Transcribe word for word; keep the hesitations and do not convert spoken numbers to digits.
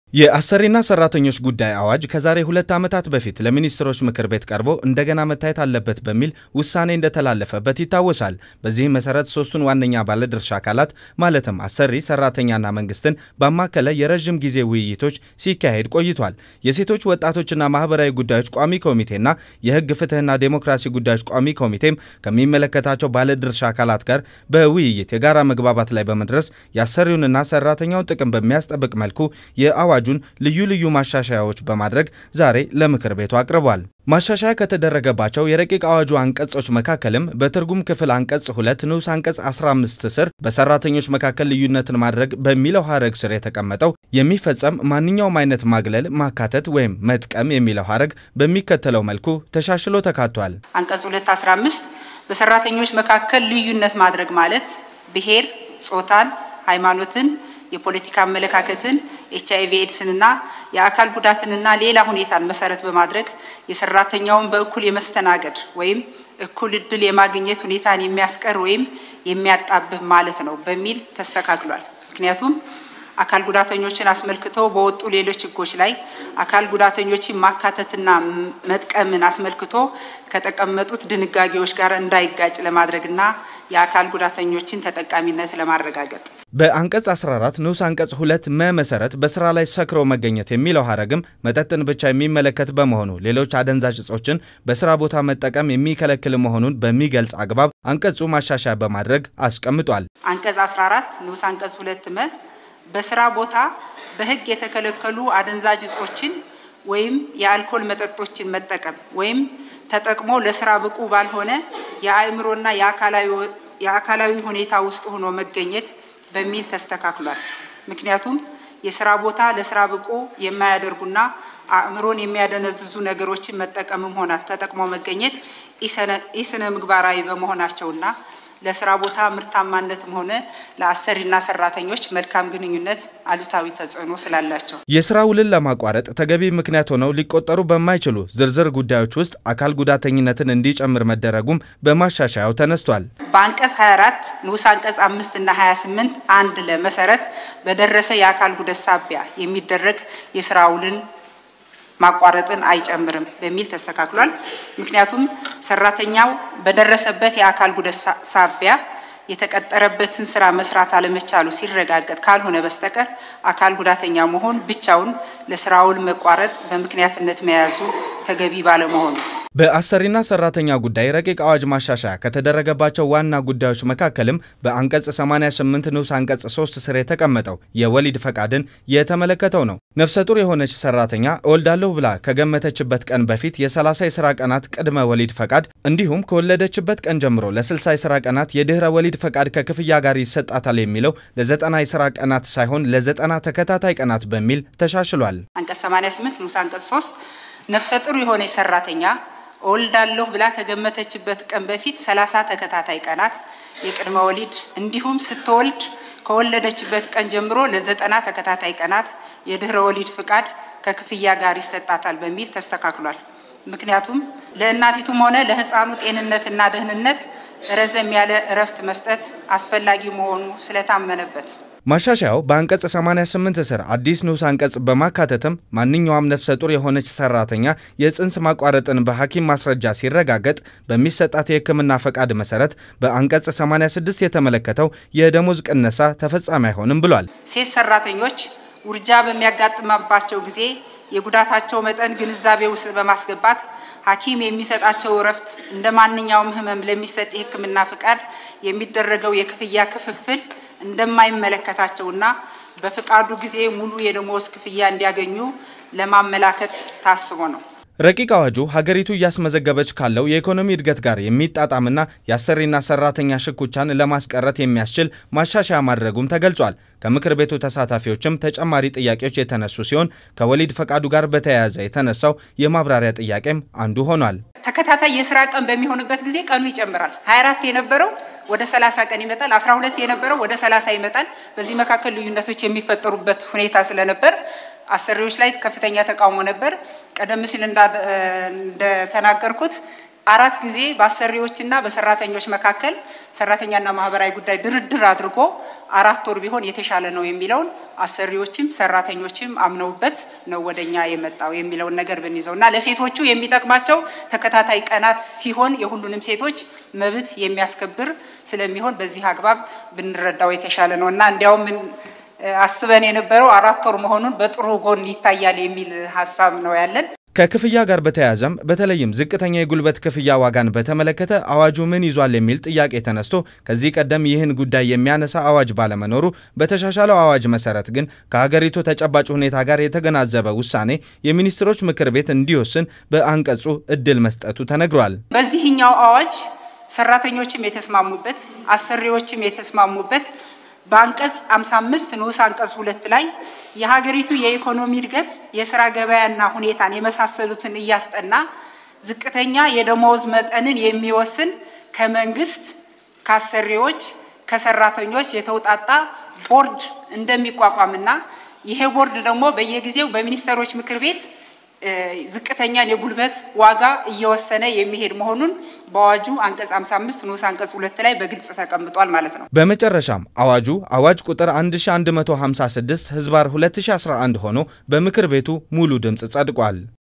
የአሰሪና ሰራተኞች ጉዳይ አዋጅ ከዛሬ ሁለት ዓመታት በፊት ለሚኒስትሮች ምክር ቤት ቀርቦ እንደገና መታየት አለበት በሚል ውሳኔ እንደተላለፈበት ይታወሳል። በዚህ መሰረት ሶስቱን ዋነኛ ባለድርሻ አካላት ማለትም አሰሪ፣ ሰራተኛና መንግስትን ባማከለ የረጅም ጊዜ ውይይቶች ሲካሄድ ቆይቷል። የሴቶች ወጣቶችና ማህበራዊ ጉዳዮች ቋሚ ኮሚቴና የህግ ፍትህና ዴሞክራሲ ጉዳዮች ቋሚ ኮሚቴም ከሚመለከታቸው ባለድርሻ አካላት ጋር በውይይት የጋራ መግባባት ላይ በመድረስ የአሰሪውንና ሰራተኛውን ጥቅም በሚያስጠብቅ መልኩ የአዋጅ ልዩ ልዩ ማሻሻያዎች በማድረግ ዛሬ ለምክር ቤቱ አቅርቧል። ማሻሻያ ከተደረገባቸው የረቂቅ አዋጁ አንቀጾች መካከልም በትርጉም ክፍል አንቀጽ ሁለት ንዑስ አንቀጽ አስራ አምስት ስር በሰራተኞች መካከል ልዩነትን ማድረግ በሚለው ሐረግ ስር የተቀመጠው የሚፈጸም ማንኛውም አይነት ማግለል፣ ማካተት ወይም መጥቀም የሚለው ሐረግ በሚከተለው መልኩ ተሻሽሎ ተካቷል። አንቀጽ ሁለት አስራ አምስት በሰራተኞች መካከል ልዩነት ማድረግ ማለት ብሔር፣ ጾታን፣ ሃይማኖትን፣ የፖለቲካ አመለካከትን፣ ኤች አይ ቪ ኤድስንና የአካል ጉዳትንና ሌላ ሁኔታን መሰረት በማድረግ የሰራተኛውን በእኩል የመስተናገድ ወይም እኩል እድል የማግኘት ሁኔታን የሚያስቀር ወይም የሚያጣብብ ማለት ነው በሚል ተስተካክሏል። ምክንያቱም አካል ጉዳተኞችን አስመልክቶ በወጡ ሌሎች ህጎች ላይ አካል ጉዳተኞችን ማካተትና መጥቀምን አስመልክቶ ከተቀመጡት ድንጋጌዎች ጋር እንዳይጋጭ ለማድረግና የአካል ጉዳተኞችን ተጠቃሚነት ለማረጋገጥ በአንቀጽ አስራ አራት ንዑስ አንቀጽ ሁለት መ መሰረት በስራ ላይ ሰክሮ መገኘት የሚለው ሐረግም መጠጥን ብቻ የሚመለከት በመሆኑ ሌሎች አደንዛዥ እጾችን በስራ ቦታ መጠቀም የሚከለክል መሆኑን በሚገልጽ አግባብ አንቀጹ ማሻሻያ በማድረግ አስቀምጧል። አንቀጽ አስራ አራት ንዑስ አንቀጽ ሁለት መ በስራ ቦታ በህግ የተከለከሉ አደንዛዥ እጾችን ወይም የአልኮል መጠጦችን መጠቀም ወይም ተጠቅሞ ለስራ ብቁ ባልሆነ የአእምሮና የአካላዊ የአካላዊ ሁኔታ ውስጥ ሆኖ መገኘት በሚል ተስተካክሏል። ምክንያቱም የስራ ቦታ ለስራ ብቁ የማያደርጉና አእምሮን የሚያደነዝዙ ነገሮችን መጠቀምም ሆነ ተጠቅሞ መገኘት ኢስነ ምግባራዊ በመሆናቸውና ለስራ ቦታ ምርታማነትም ሆነ ለአሰሪና ሰራተኞች መልካም ግንኙነት አሉታዊ ተጽዕኖ ስላላቸው የስራ ውልን ለማቋረጥ ተገቢ ምክንያት ሆነው ሊቆጠሩ በማይችሉ ዝርዝር ጉዳዮች ውስጥ አካል ጉዳተኝነትን እንዲጨምር መደረጉም በማሻሻያው ተነስቷል። በአንቀጽ ሀያ አራት ንዑስ አንቀጽ አምስት እና ሀያ ስምንት አንድ ለመሰረት በደረሰ የአካል ጉዳት ሳቢያ የሚደረግ የስራ ውልን ማቋረጥን አይጨምርም በሚል ተስተካክሏል። ምክንያቱም ሰራተኛው በደረሰበት የአካል ጉዳት ሳቢያ የተቀጠረበትን ስራ መስራት አለመቻሉ ሲረጋገጥ ካልሆነ በስተቀር አካል ጉዳተኛ መሆን ብቻውን ለስራው መቋረጥ በምክንያትነት መያዙ ተገቢ ባለመሆኑ በአሰሪና ሰራተኛ ጉዳይ ረቂቅ አዋጅ ማሻሻያ ከተደረገባቸው ዋና ጉዳዮች መካከልም በአንቀጽ ሰማንያ ስምንት ንዑስ አንቀጽ ሶስት ስር የተቀመጠው የወሊድ ፈቃድን የተመለከተው ነው። ነፍሰ ጡር የሆነች ሰራተኛ እወልዳለሁ ብላ ከገመተችበት ቀን በፊት የሰላሳ የሥራ ቀናት ቅድመ ወሊድ ፈቃድ እንዲሁም ከወለደችበት ቀን ጀምሮ ለስልሳ የሥራ ቀናት የድህረ ወሊድ ፈቃድ ከክፍያ ጋር ይሰጣታል የሚለው ለዘጠና የሥራ ቀናት ሳይሆን ለዘጠና ተከታታይ ቀናት በሚል ተሻሽሏል። አንቀጽ ሰማንያ ስምንት ንዑስ አንቀጽ ሶስት ነፍሰ ጡር የሆነች ሰራተኛ ወልዳለሁ ብላ ከገመተችበት ቀን በፊት ሰላሳ ተከታታይ ቀናት የቅድመ ወሊድ እንዲሁም ስትወልድ ከወለደችበት ቀን ጀምሮ ለዘጠና ተከታታይ ቀናት የድህረ ወሊድ ፍቃድ ከክፍያ ጋር ይሰጣታል በሚል ተስተካክሏል። ምክንያቱም ለእናቲቱም ሆነ ለህፃኑ ጤንነትና ደህንነት ረዘም ያለ እረፍት መስጠት አስፈላጊ መሆኑ ስለታመነበት ማሻሻያው በአንቀጽ ሰማንያ ስምንት ስር አዲስ ንዑስ አንቀጽ በማካተትም ማንኛውም ነፍሰ ጡር የሆነች ሰራተኛ የጽንስ ማቋረጥን በሐኪም ማስረጃ ሲረጋገጥ በሚሰጣት የህክምና ፈቃድ መሰረት በአንቀጽ ሰማንያ ስድስት የተመለከተው የደሞዝ ቅነሳ ተፈጻሚ አይሆንም ብሏል። ሴት ሰራተኞች ውርጃ በሚያጋጥማባቸው ጊዜ የጉዳታቸው መጠን ግንዛቤ ውስጥ በማስገባት ሐኪም የሚሰጣቸው እረፍት እንደማንኛውም ህመም ለሚሰጥ የህክምና ፈቃድ የሚደረገው የክፍያ ክፍፍል እንደማይመለከታቸውና በፍቃዱ ጊዜ ሙሉ የደሞዝ ክፍያ እንዲያገኙ ለማመላከት ታስቦ ነው። ረቂቅ አዋጁ ሀገሪቱ እያስመዘገበች ካለው የኢኮኖሚ እድገት ጋር የሚጣጣምና የአሰሪና ሰራተኛ ሽኩቻን ለማስቀረት የሚያስችል ማሻሻያ ማድረጉም ተገልጿል። ከምክር ቤቱ ተሳታፊዎችም ተጨማሪ ጥያቄዎች የተነሱ ሲሆን ከወሊድ ፈቃዱ ጋር በተያያዘ የተነሳው የማብራሪያ ጥያቄም አንዱ ሆኗል። ተከታታይ የስራ ቀን በሚሆንበት ጊዜ ቀኑ ይጨምራል። ሀያ አራት የነበረው ወደ ሰላሳ ቀን ይመጣል። አስራ ሁለት የነበረው ወደ ሰላሳ ይመጣል። በዚህ መካከል ልዩነቶች የሚፈጠሩበት ሁኔታ ስለነበር አሰሪዎች ላይ ከፍተኛ ተቃውሞ ነበር። ቀደም ሲል እንደተናገርኩት አራት ጊዜ በአሰሪዎችና በሰራተኞች መካከል ሰራተኛና ማህበራዊ ጉዳይ ድርድር አድርጎ አራት ወር ቢሆን የተሻለ ነው የሚለውን አሰሪዎችም ሰራተኞችም አምነውበት ነው ወደኛ የመጣው የሚለውን ነገር ብንይዘውና ለሴቶቹ የሚጠቅማቸው ተከታታይ ቀናት ሲሆን የሁሉንም ሴቶች መብት የሚያስከብር ስለሚሆን በዚህ አግባብ ብንረዳው የተሻለ ነውና እንዲያው ምን አስበን የነበረው አራት ወር መሆኑን በጥሩ ጎን ይታያል የሚል ሐሳብ ነው ያለን። ከክፍያ ጋር በተያያዘም በተለይም ዝቅተኛ የጉልበት ክፍያ ዋጋን በተመለከተ አዋጁ ምን ይዟል የሚል ጥያቄ ተነስቶ ከዚህ ቀደም ይህን ጉዳይ የሚያነሳ አዋጅ ባለመኖሩ በተሻሻለው አዋጅ መሰረት ግን ከሀገሪቱ ተጨባጭ ሁኔታ ጋር የተገናዘበ ውሳኔ የሚኒስትሮች ምክር ቤት እንዲወስን በአንቀጹ እድል መስጠቱ ተነግሯል። በዚህኛው አዋጅ ሰራተኞችም የተስማሙበት አሰሪዎችም የተስማሙበት በአንቀጽ ሃምሳ አምስት ንዑስ አንቀጽ ሁለት ላይ የሀገሪቱ የኢኮኖሚ እድገት የሥራ ገበያና ሁኔታን የመሳሰሉትን እያስጠና ዝቅተኛ የደሞዝ መጠንን የሚወስን ከመንግስት ከአሰሪዎች ከሰራተኞች የተውጣጣ ቦርድ እንደሚቋቋምና ይሄ ቦርድ ደግሞ በየጊዜው በሚኒስትሮች ምክር ቤት ዝቅተኛን የጉልበት ዋጋ እየወሰነ የሚሄድ መሆኑን በአዋጁ አንቀጽ ሃምሳ አምስት ንዑስ አንቀጽ ሁለት ላይ በግልጽ ተቀምጧል ማለት ነው። በመጨረሻም አዋጁ አዋጅ ቁጥር አንድ ሺህ አንድ መቶ ሃምሳ ስድስት ህዝባር ሁለት ሺህ አስራ አንድ ሆኖ በምክር ቤቱ ሙሉ ድምጽ ጸድቋል።